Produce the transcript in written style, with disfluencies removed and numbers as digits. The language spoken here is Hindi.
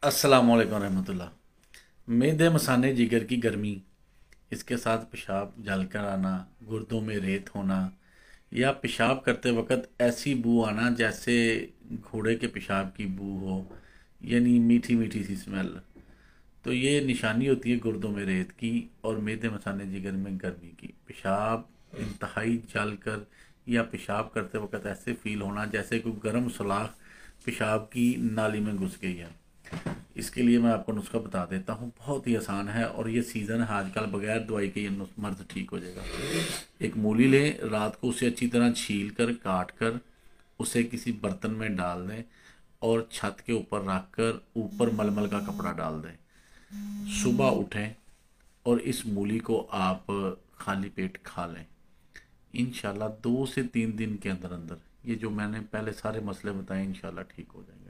अस्सलाम वालेकुम रहमतुल्लाह। मेदे मसाने जिगर की गर्मी, इसके साथ पेशाब जलकर आना, गुर्दों में रेत होना या पेशाब करते वक्त ऐसी बू आना जैसे घोड़े के पेशाब की बू हो, यानी मीठी मीठी सी स्मेल। तो ये निशानी होती है गुर्दों में रेत की और मेदे मसाने जिगर में गर्मी की। पेशाब इंतहाई जलकर या पेशाब करते वक्त ऐसे फील होना जैसे कोई गर्म सलाख पेशाब की नाली में घुस गई है। इसके लिए मैं आपको नुस्खा बता देता हूँ, बहुत ही आसान है और ये सीज़न है आजकल, बगैर दवाई के ये मर्ज ठीक हो जाएगा। एक मूली लें, रात को उसे अच्छी तरह छील कर काट कर उसे किसी बर्तन में डाल दें और छत के ऊपर रख कर ऊपर मलमल का कपड़ा डाल दें। सुबह उठें और इस मूली को आप खाली पेट खा लें। इंशाल्लाह 2 से 3 दिन के अंदर अंदर ये जो मैंने पहले सारे मसले बताए इंशाल्लाह ठीक हो जाएंगे।